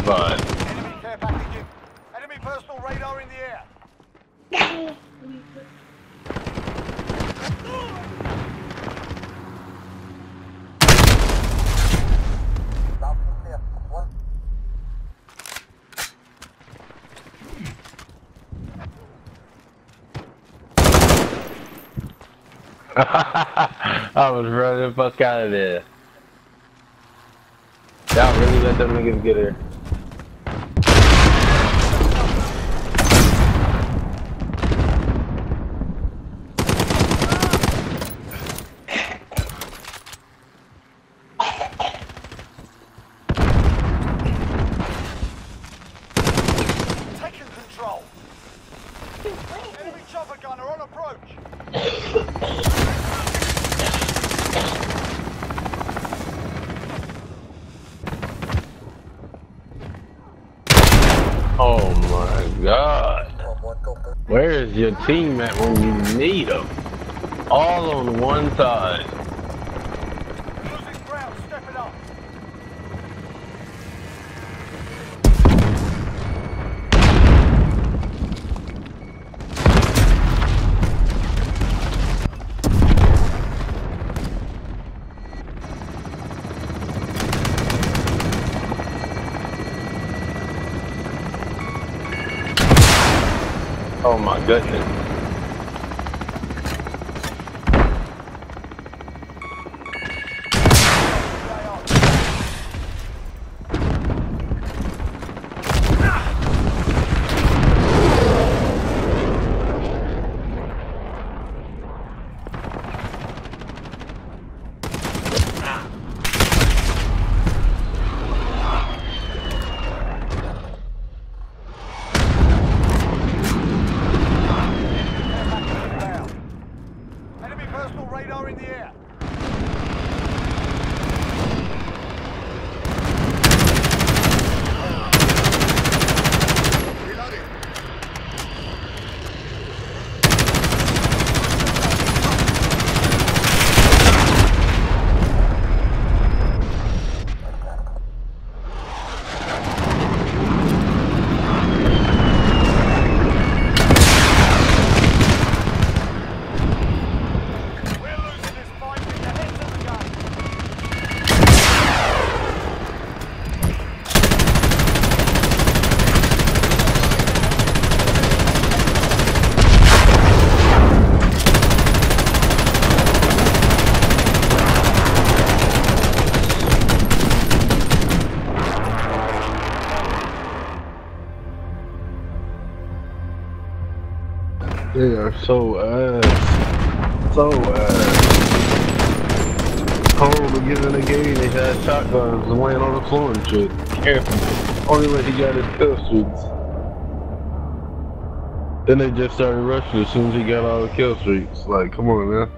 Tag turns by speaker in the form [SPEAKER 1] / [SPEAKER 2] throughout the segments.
[SPEAKER 1] spot.
[SPEAKER 2] Enemy care package in. Enemy personal radar in the air.
[SPEAKER 1] I was running the fuck out of there. Y'all really let them niggas get her.
[SPEAKER 2] Taking control. Enemy chopper gunner on approach.
[SPEAKER 1] Oh my god. Where is your team at when you need them? All on one side.
[SPEAKER 2] Losing ground, step it up.
[SPEAKER 1] Oh my goodness.
[SPEAKER 2] Enemy personal radar in the air. Reloading. We're losing this fight with the heads of the game.
[SPEAKER 1] They are so ass. So ass. Home to get in the game, they had shotguns laying on the floor and shit. Careful. Only way he got his kill streaks. Then they just started rushing as soon as he got all the kill streaks. Like, come on, man.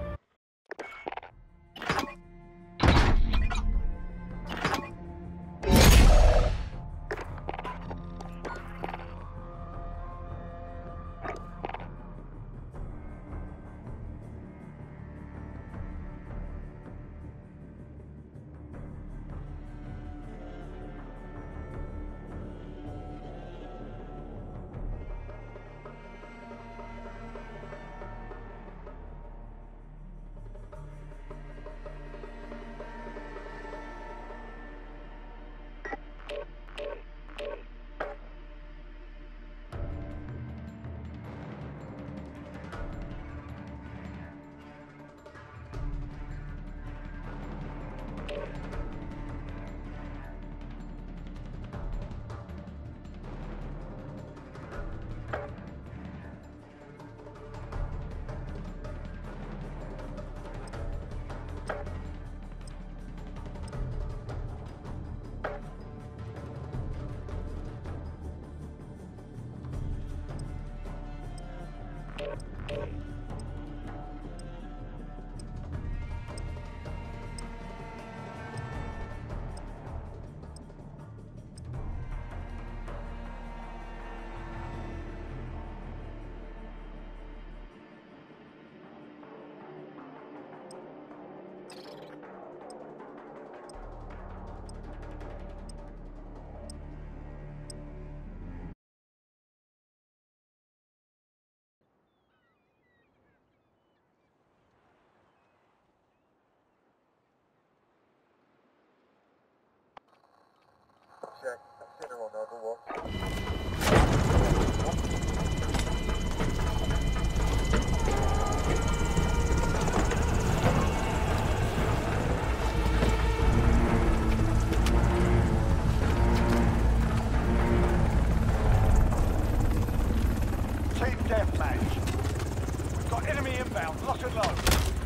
[SPEAKER 2] Team deathmatch. We've got enemy inbound. Lock and load.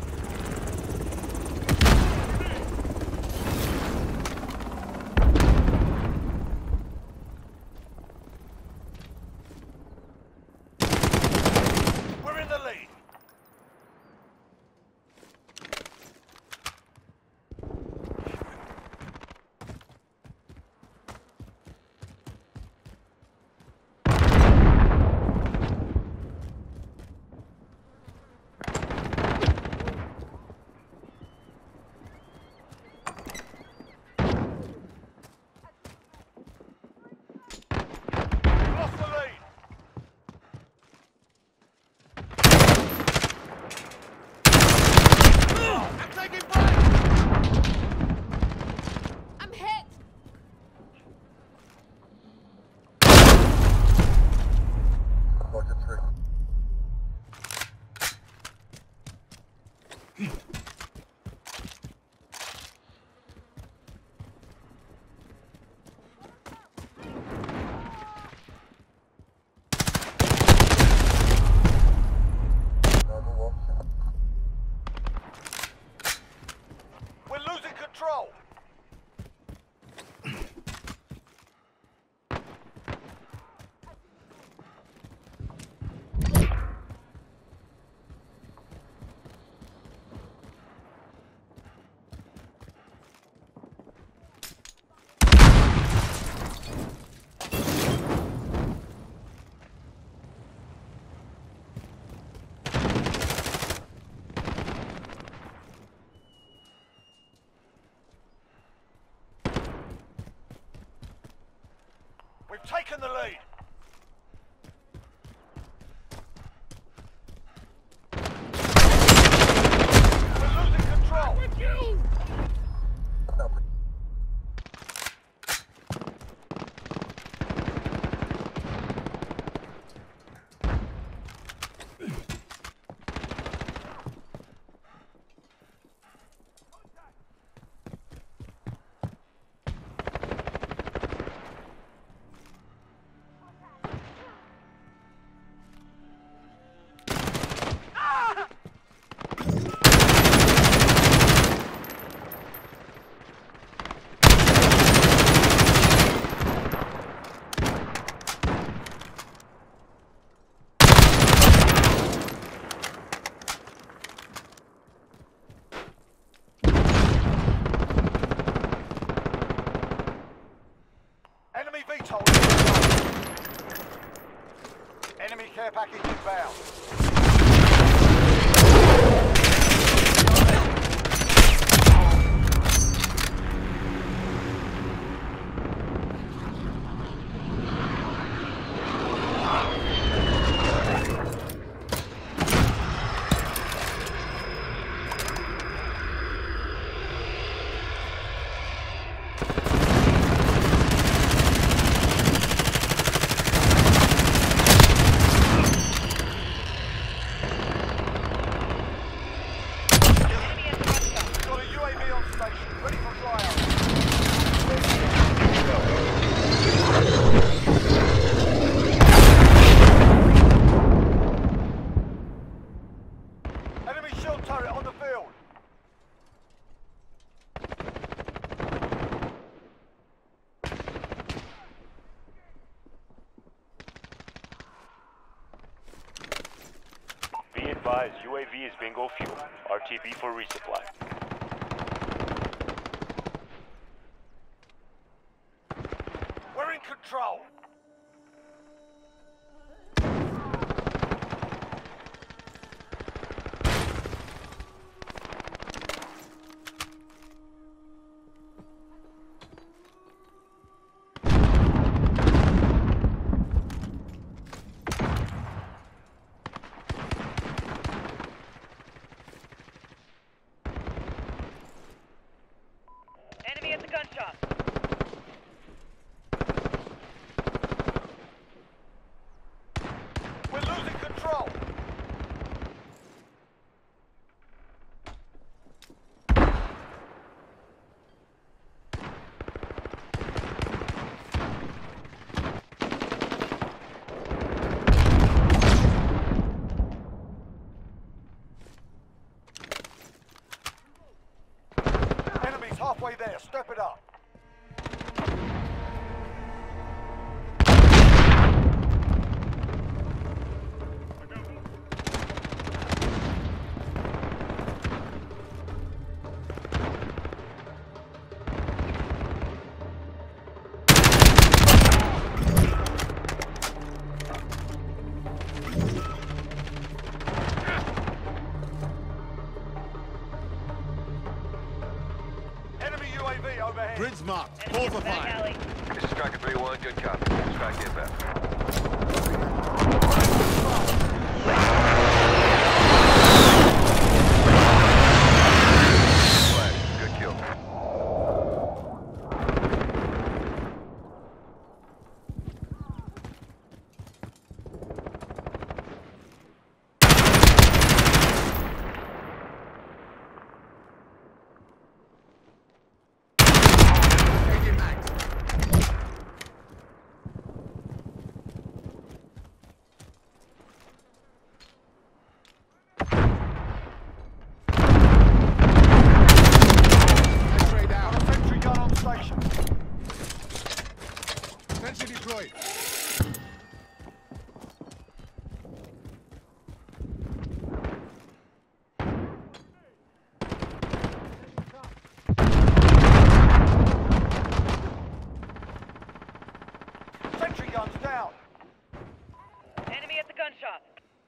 [SPEAKER 2] We're in the lead. Lost the lead. I'm taking fire.
[SPEAKER 3] I'm hit!
[SPEAKER 2] We're losing control. We've taken the lead. We're losing control.
[SPEAKER 3] With you!
[SPEAKER 2] Enemy VTOL. Enemy care package inbound. Got a UAV on station, ready for flyout. Enemy shield turret on the field.
[SPEAKER 4] Be advised, UAV is bingo fuel. RTB for resupply.
[SPEAKER 2] We're in control.
[SPEAKER 3] Enemy at the gunshot. Positions marked.
[SPEAKER 5] Enemy
[SPEAKER 3] Call
[SPEAKER 5] in
[SPEAKER 3] for
[SPEAKER 5] the back
[SPEAKER 3] fire.
[SPEAKER 5] alley.
[SPEAKER 6] This is Striker 3-1, good copy. Strike inbound. Flash, good kill.
[SPEAKER 3] Changing mags. X-ray down.
[SPEAKER 2] Got a sentry gun on station.
[SPEAKER 3] Sentry deployed.
[SPEAKER 2] Sentry gun's down.
[SPEAKER 5] Enemy at the gun shop.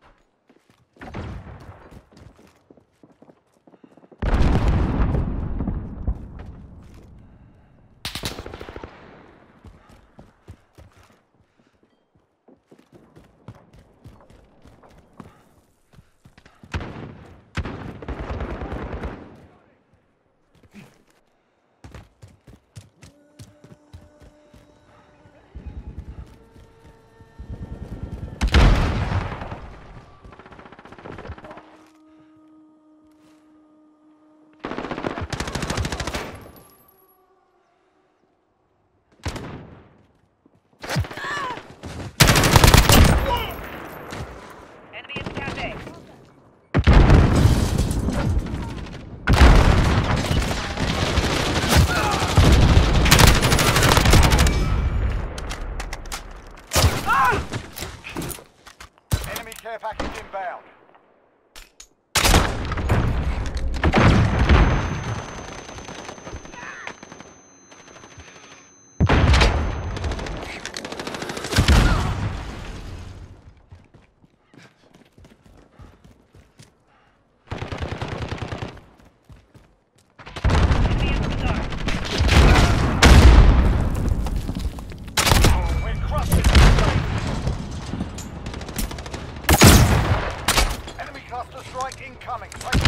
[SPEAKER 5] Enemy in the cafe.
[SPEAKER 2] Enemy care package inbound.
[SPEAKER 5] Enemy in the bazaar.
[SPEAKER 2] We're crushing the safe. Enemy cluster strike incoming. Take